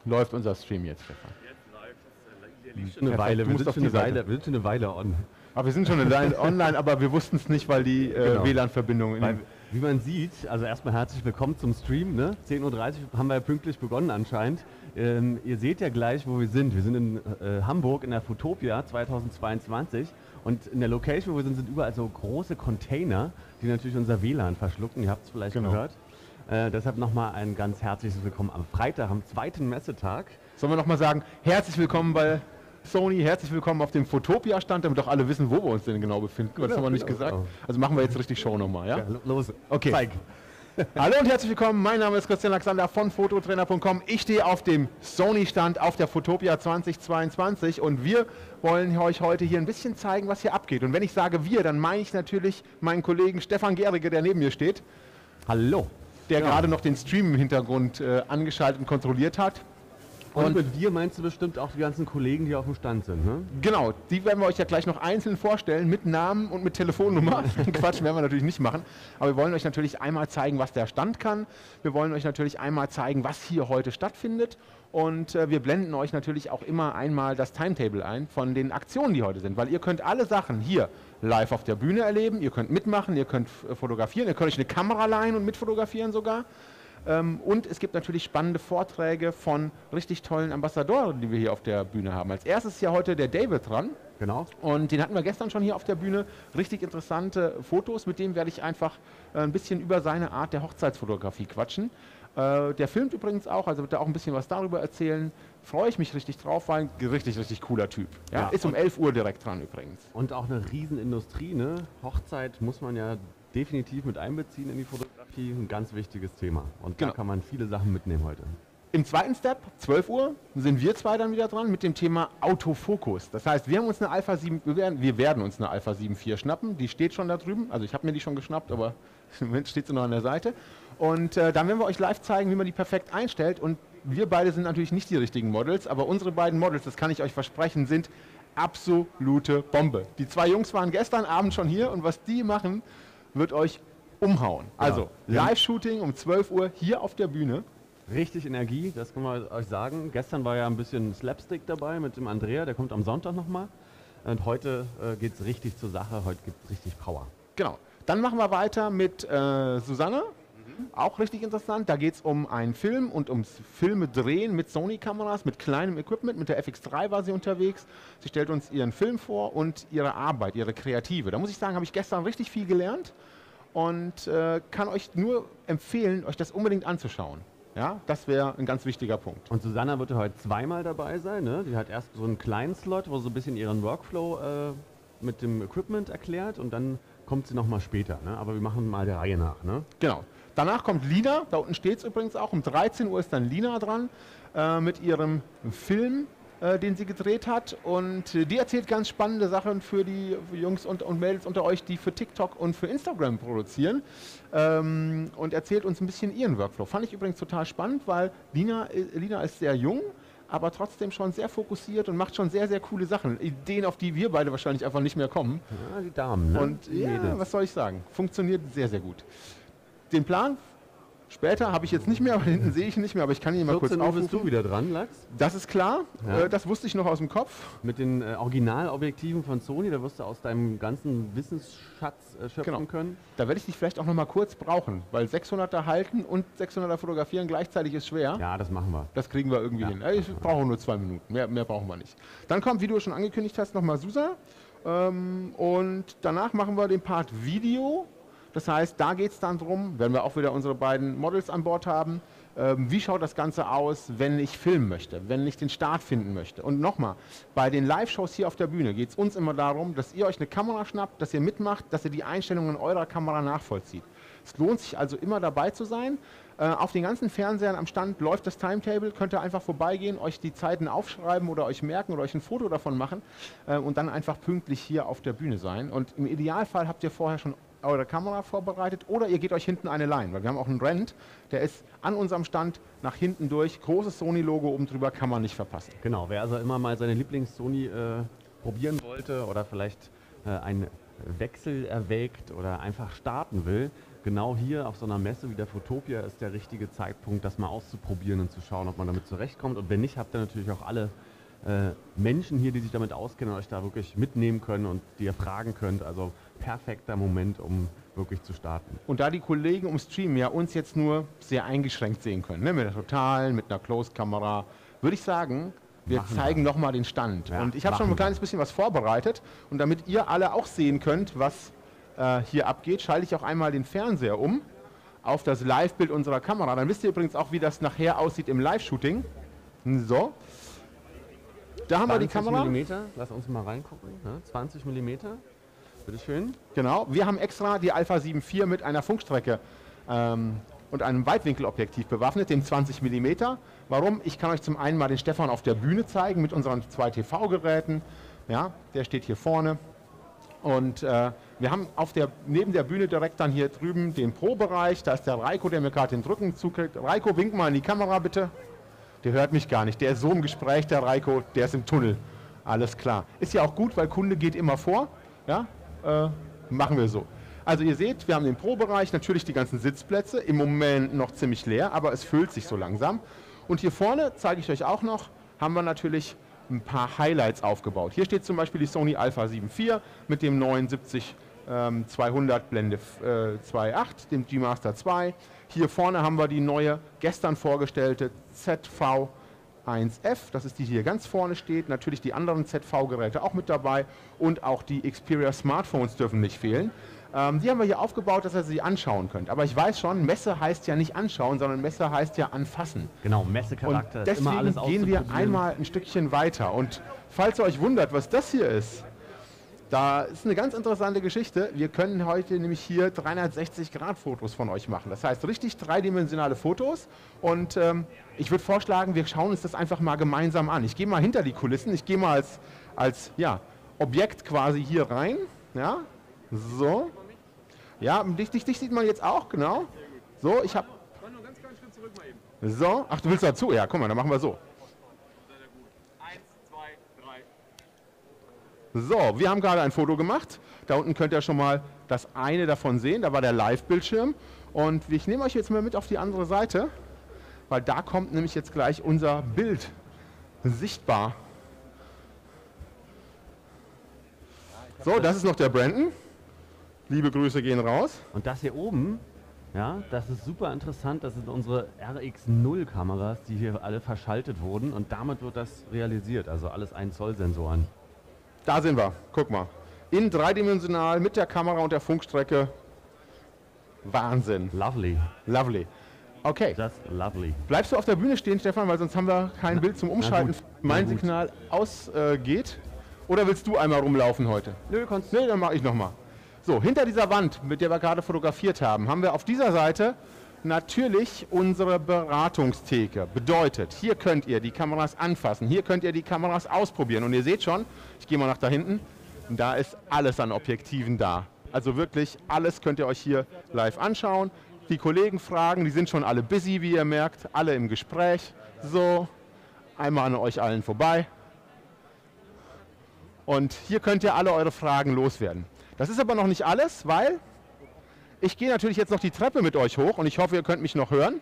Läuft unser Stream jetzt, Stefan? Eine Weile, wir sind eine Weile on. Aber wir sind schon online, aber wir wussten es nicht, weil die WLAN-Verbindung... Wie man sieht, also erstmal herzlich willkommen zum Stream. Ne? 10:30 Uhr haben wir ja pünktlich begonnen anscheinend. Ihr seht ja gleich, wo wir sind. Wir sind in Hamburg in der Footopia 2022 und in der Location, wo wir sind überall so große Container, die natürlich unser WLAN verschlucken. Ihr habt es vielleicht gehört. Deshalb nochmal ein ganz herzliches Willkommen am Freitag, am zweiten Messetag. Sollen wir nochmal sagen, herzlich willkommen bei Sony, herzlich willkommen auf dem Footopia-Stand, damit doch alle wissen, wo wir uns denn genau befinden. Das haben wir nicht gesagt. Also machen wir jetzt richtig Show nochmal, ja? Los, okay. Zeig. Hallo und herzlich willkommen, mein Name ist Christian Alexander von Fototrainer.com. Ich stehe auf dem Sony-Stand auf der Footopia 2022 und wir wollen euch heute hier ein bisschen zeigen, was hier abgeht. Und wenn ich sage wir, dann meine ich natürlich meinen Kollegen Stefan Gerige, der neben mir steht. Hallo. Der gerade noch den Stream im Hintergrund angeschaltet und kontrolliert hat. Und mit dir meinst du bestimmt auch die ganzen Kollegen, die auf dem Stand sind, ne? Genau, die werden wir euch ja gleich noch einzeln vorstellen, mit Namen und mit Telefonnummer. Quatsch werden wir natürlich nicht machen. Aber wir wollen euch natürlich einmal zeigen, was der Stand kann. Wir wollen euch natürlich einmal zeigen, was hier heute stattfindet. Und wir blenden euch natürlich auch immer einmal das Timetable ein von den Aktionen, die heute sind. Weil ihr könnt alle Sachen hier live auf der Bühne erleben, ihr könnt mitmachen, ihr könnt fotografieren, ihr könnt euch eine Kamera leihen und mitfotografieren sogar. Und es gibt natürlich spannende Vorträge von richtig tollen Ambassadoren, die wir hier auf der Bühne haben. Als erstes ist ja heute der David dran. Genau. Und den hatten wir gestern schon hier auf der Bühne. Richtig interessante Fotos. Mit dem werde ich einfach ein bisschen über seine Art der Hochzeitsfotografie quatschen. Der filmt übrigens auch, also wird er auch ein bisschen was darüber erzählen. Freue ich mich richtig drauf, weil ein richtig cooler Typ. Ja, ist um 11 Uhr direkt dran übrigens. Und auch eine Riesenindustrie, ne? Hochzeit muss man ja definitiv mit einbeziehen in die Fotografie, ein ganz wichtiges Thema. Und da kann man viele Sachen mitnehmen heute. Im zweiten Step, 12 Uhr, sind wir zwei dann wieder dran mit dem Thema Autofokus. Das heißt, wir haben uns eine Alpha 7, wir werden uns eine Alpha 7 IV schnappen. Die steht schon da drüben. Also ich habe mir die schon geschnappt, aber im Moment steht sie noch an der Seite. Und dann werden wir euch live zeigen, wie man die perfekt einstellt. Und wir beide sind natürlich nicht die richtigen Models, aber unsere beiden Models, das kann ich euch versprechen, sind absolute Bombe. Die zwei Jungs waren gestern Abend schon hier und was die machen, wird euch umhauen. Also, Live-Shooting um 12 Uhr hier auf der Bühne. Richtig Energie, das kann man euch sagen. Gestern war ja ein bisschen Slapstick dabei mit dem Andrea, der kommt am Sonntag nochmal. Und heute geht es richtig zur Sache, heute gibt es richtig Power. Genau. Dann machen wir weiter mit Susanne. Auch richtig interessant. Da geht es um einen Film und ums Filme drehen mit Sony-Kameras, mit kleinem Equipment. Mit der FX3 war sie unterwegs. Sie stellt uns ihren Film vor und ihre Arbeit, ihre Kreative. Da muss ich sagen, habe ich gestern richtig viel gelernt und kann euch nur empfehlen, euch das unbedingt anzuschauen. Ja, das wäre ein ganz wichtiger Punkt. Und Susanna wird heute zweimal dabei sein. Ne? Die hat erst so einen kleinen Slot, wo so ein bisschen ihren Workflow mit dem Equipment erklärt und dann kommt sie nochmal später. Ne? Aber wir machen mal der Reihe nach. Ne? Genau. Danach kommt Lina, da unten steht es übrigens auch, um 13 Uhr ist dann Lina dran mit ihrem Film, den sie gedreht hat. Und die erzählt ganz spannende Sachen für die Jungs und Mädels unter euch, die für TikTok und für Instagram produzieren. Und erzählt uns ein bisschen ihren Workflow. Fand ich übrigens total spannend, weil Lina ist sehr jung, aber trotzdem schon sehr fokussiert und macht schon sehr coole Sachen. Ideen, auf die wir beide wahrscheinlich einfach nicht mehr kommen. Ja, die Damen, ne? Und ja, was soll ich sagen? Funktioniert sehr gut. Den Plan später habe ich jetzt nicht mehr, aber hinten sehe ich ihn nicht mehr, aber ich kann ihn mal kurz aufrufen. Bist du wieder dran, Lachs? Das ist klar, das wusste ich noch aus dem Kopf. Mit den Originalobjektiven von Sony, da wirst du aus deinem ganzen Wissensschatz schöpfen können. Da werde ich dich vielleicht auch noch mal kurz brauchen, weil 600er halten und 600er fotografieren gleichzeitig ist schwer. Ja, das machen wir. Das kriegen wir irgendwie hin. Ich brauche nur 2 Minuten, mehr brauchen wir nicht. Dann kommt, wie du schon angekündigt hast, nochmal Susa. Und danach machen wir den Part Video. Das heißt, da geht es dann drum, werden wir auch wieder unsere beiden Models an Bord haben, wie schaut das Ganze aus, wenn ich filmen möchte, wenn ich den Start finden möchte. Und nochmal, bei den Live-Shows hier auf der Bühne geht es uns immer darum, dass ihr euch eine Kamera schnappt, dass ihr mitmacht, dass ihr die Einstellungen eurer Kamera nachvollzieht. Es lohnt sich also immer dabei zu sein. Auf den ganzen Fernsehern am Stand läuft das Timetable, könnt ihr einfach vorbeigehen, euch die Zeiten aufschreiben oder euch merken oder euch ein Foto davon machen und dann einfach pünktlich hier auf der Bühne sein. Und im Idealfall habt ihr vorher schon eure Kamera vorbereitet oder ihr geht euch hinten eine leihen, weil wir haben auch einen Rent, der ist an unserem Stand nach hinten durch, großes Sony-Logo oben drüber, kann man nicht verpassen. Genau, wer also immer mal seine Lieblings-Sony probieren wollte oder vielleicht einen Wechsel erwägt oder einfach starten will, genau hier auf so einer Messe wie der Photopia ist der richtige Zeitpunkt, das mal auszuprobieren und zu schauen, ob man damit zurechtkommt. Und wenn nicht, habt ihr natürlich auch alle Menschen hier, die sich damit auskennen und euch da wirklich mitnehmen können und die ihr fragen könnt. Also perfekter Moment, um wirklich zu starten. Und da die Kollegen im Stream ja uns jetzt nur sehr eingeschränkt sehen können, ne? Mit der totalen, mit einer Closed-Kamera, würde ich sagen, wir zeigen nochmal den Stand. Ja, und ich habe schon ein kleines bisschen was vorbereitet. Und damit ihr alle auch sehen könnt, was hier abgeht, schalte ich auch einmal den Fernseher um auf das Live-Bild unserer Kamera. Dann wisst ihr übrigens auch, wie das nachher aussieht im Live-Shooting. So. Da haben wir die Kamera. 20 mm, lass uns mal reingucken. Ja, 20 mm, bitteschön. Genau, wir haben extra die Alpha 7 IV mit einer Funkstrecke und einem Weitwinkelobjektiv bewaffnet, dem 20 mm. Warum? Ich kann euch zum einen mal den Stefan auf der Bühne zeigen mit unseren 2 TV-Geräten. Ja, der steht hier vorne. Und wir haben neben der Bühne direkt dann hier drüben den Pro-Bereich. Da ist der Reiko, der mir gerade den Rücken zukriegt. Reiko, wink mal in die Kamera bitte. Der hört mich gar nicht. Der ist so im Gespräch, der Reiko, der ist im Tunnel. Alles klar. Ist ja auch gut, weil Kunde geht immer vor. Ja, machen wir so. Also ihr seht, wir haben den Pro-Bereich, natürlich die ganzen Sitzplätze. Im Moment noch ziemlich leer, aber es füllt sich so langsam. Und hier vorne, zeige ich euch auch noch, haben wir natürlich ein paar Highlights aufgebaut. Hier steht zum Beispiel die Sony Alpha 7 IV mit dem 79-200 Blende 2.8, dem G-Master 2. Hier vorne haben wir die neue, gestern vorgestellte ZV-1F, das ist die, die hier ganz vorne steht. Natürlich die anderen ZV-Geräte auch mit dabei und auch die Xperia Smartphones dürfen nicht fehlen. Die haben wir hier aufgebaut, dass ihr sie anschauen könnt. Aber ich weiß schon, Messe heißt ja nicht anschauen, sondern Messe heißt ja anfassen. Genau, Messecharakter. Und deswegen ist immer alles gehen wir einmal ein Stückchen weiter. Und falls ihr euch wundert, was das hier ist, da ist eine ganz interessante Geschichte. Wir können heute nämlich hier 360-Grad-Fotos von euch machen. Das heißt, richtig dreidimensionale Fotos. Und ich würde vorschlagen, wir schauen uns das einfach mal gemeinsam an. Ich gehe mal hinter die Kulissen. Ich gehe mal als Objekt quasi hier rein. Ja, so. Ja, dich sieht man jetzt auch, genau. So, ich habe... Nur ganz kleinen Schritt zurück mal eben. So, ach, du willst dazu? Ja, guck mal, dann machen wir so. Sehr, sehr gut. 1, 2, 3. So, wir haben gerade ein Foto gemacht. Da unten könnt ihr schon mal das eine davon sehen. Da war der Live-Bildschirm. Und ich nehme euch jetzt mal mit auf die andere Seite, weil da kommt nämlich jetzt gleich unser Bild sichtbar. So, das ist noch der Brandon. Liebe Grüße gehen raus. Und das hier oben, ja, das ist super interessant. Das sind unsere RX0-Kameras, die hier alle verschaltet wurden. Und damit wird das realisiert. Also alles 1 Zoll Sensoren. Da sind wir. Guck mal. In dreidimensional mit der Kamera und der Funkstrecke. Wahnsinn. Lovely. Lovely. Okay. Just lovely. Bleibst du auf der Bühne stehen, Stefan, weil sonst haben wir kein Bild zum Umschalten. gut. Mein Na gut. Signal ausgeht. Oder willst du einmal rumlaufen heute? Nö, kannst Nee, dann mache ich nochmal. So, hinter dieser Wand, mit der wir gerade fotografiert haben, haben wir auf dieser Seite natürlich unsere Beratungstheke. Bedeutet, hier könnt ihr die Kameras anfassen, hier könnt ihr die Kameras ausprobieren. Und ihr seht schon, ich gehe mal nach da hinten, da ist alles an Objektiven da. Also wirklich alles könnt ihr euch hier live anschauen. Die Kollegen fragen, die sind schon alle busy, wie ihr merkt, alle im Gespräch. So, einmal an euch allen vorbei. Und hier könnt ihr alle eure Fragen loswerden. Das ist aber noch nicht alles, weil ich gehe natürlich jetzt noch die Treppe mit euch hoch und ich hoffe, ihr könnt mich noch hören.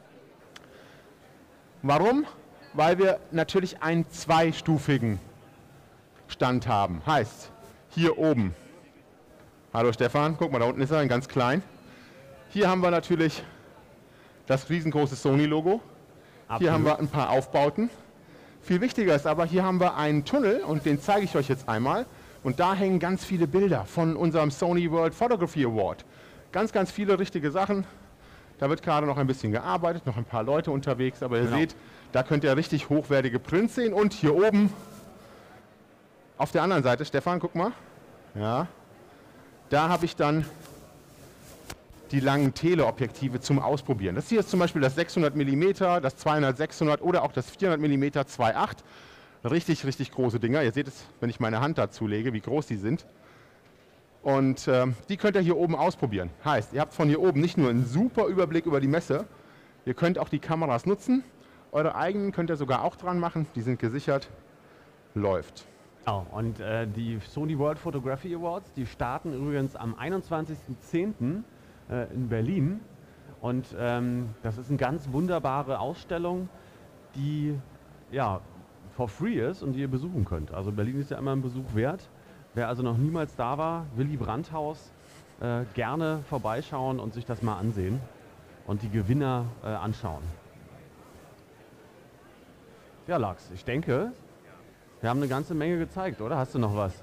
Warum? Weil wir natürlich einen zweistufigen Stand haben. Heißt, hier oben, hallo Stefan, guck mal, da unten ist er, ein ganz klein. Hier haben wir natürlich das riesengroße Sony-Logo. Hier haben wir ein paar Aufbauten. Viel wichtiger ist aber, hier haben wir einen Tunnel und den zeige ich euch jetzt einmal. Und da hängen ganz viele Bilder von unserem Sony World Photography Award. Ganz, ganz viele richtige Sachen. Da wird gerade noch ein bisschen gearbeitet, noch ein paar Leute unterwegs. Aber ihr seht, da könnt ihr richtig hochwertige Prints sehen. Und hier oben, auf der anderen Seite, Stefan, guck mal. Ja, da habe ich dann die langen Teleobjektive zum Ausprobieren. Das hier ist zum Beispiel das 600 mm, das 200-600 oder auch das 400 mm 2.8. Richtig, richtig große Dinger. Ihr seht es, wenn ich meine Hand dazu lege, wie groß die sind. Und die könnt ihr hier oben ausprobieren. Heißt, ihr habt von hier oben nicht nur einen super Überblick über die Messe, ihr könnt auch die Kameras nutzen. Eure eigenen könnt ihr sogar auch dran machen. Die sind gesichert. Läuft. Oh, und die Sony World Photography Awards, die starten übrigens am 21.10. in Berlin. Und das ist eine ganz wunderbare Ausstellung, die ja for free ist und die ihr besuchen könnt. Also Berlin ist ja immer ein Besuch wert. Wer also noch niemals da war, Willy Brandt-Haus, gerne vorbeischauen und sich das mal ansehen und die Gewinner anschauen. Ja, Lachs, ich denke, wir haben eine ganze Menge gezeigt, oder? Hast du noch was?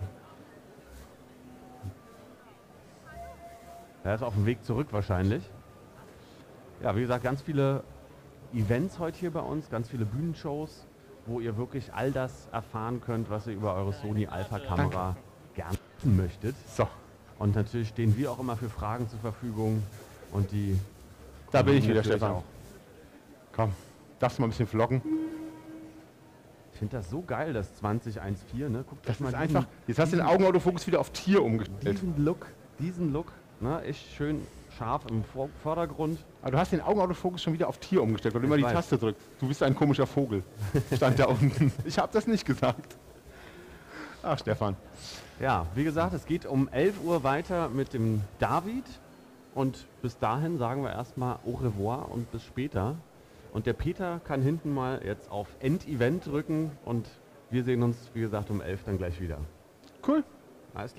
Er ist auf dem Weg zurück wahrscheinlich. Ja, wie gesagt, ganz viele Events heute hier bei uns, ganz viele Bühnenshows, wo ihr wirklich all das erfahren könnt, was ihr über eure Sony Alpha Kamera gerne wissen möchtet. So, Und natürlich stehen wir auch immer für Fragen zur Verfügung und die... da bin ich wieder, natürlich Stefan. auch. Komm, darfst du mal ein bisschen vloggen? Ich finde das so geil, das 2014, ne? Guckt Das euch ist mal einfach, jetzt hast du den Augenautofokus wieder auf Tier umgestellt. diesen Look, ne? Echt schön scharf im Vordergrund. Aber du hast den Augenautofokus schon wieder auf Tier umgestellt, weil du immer die weiß. Taste drückst. Du bist ein komischer Vogel. Stand da unten. Ich habe das nicht gesagt. Ach, Stefan. Ja, wie gesagt, es geht um 11 Uhr weiter mit dem David und bis dahin sagen wir erstmal au revoir und bis später. Und der Peter kann hinten mal jetzt auf End-Event drücken und wir sehen uns, wie gesagt, um 11 dann gleich wieder. Cool.